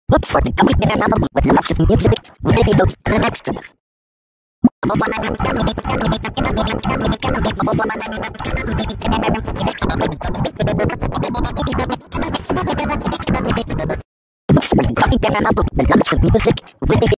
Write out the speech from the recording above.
Look for the complete album with lots of music, videos, and extras. Look for the complete album with lots of music, videos.